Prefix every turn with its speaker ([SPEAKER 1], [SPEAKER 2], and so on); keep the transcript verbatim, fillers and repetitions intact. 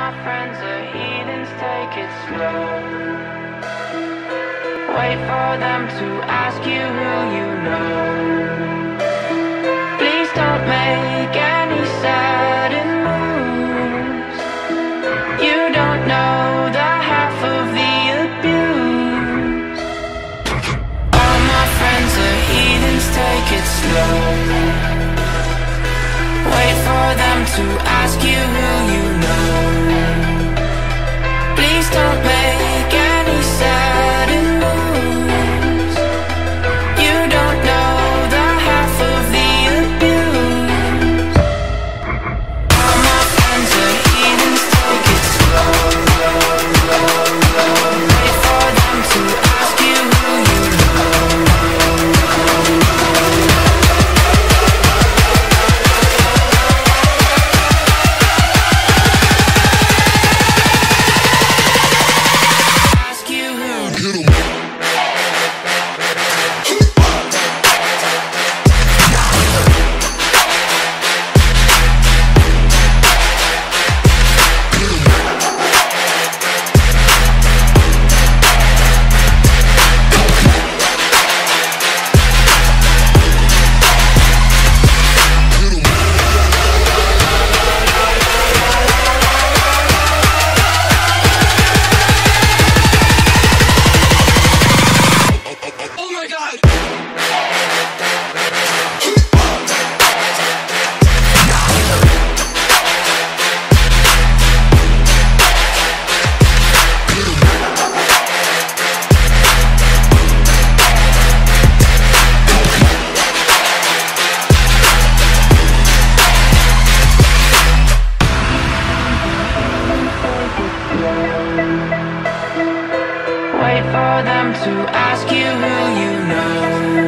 [SPEAKER 1] my friends are heathens, take it slow. Wait for them to ask you who you know. Please don't make any sudden moves. You don't know the half of the abuse. All my friends are heathens, take it slow. Wait for them to ask you who you know. Please don't make any sudden moves. You don't know the half of the abuse. All my friends are heathens, take it slow. Wait for them to ask you who you know. Wait for them to ask you who you know.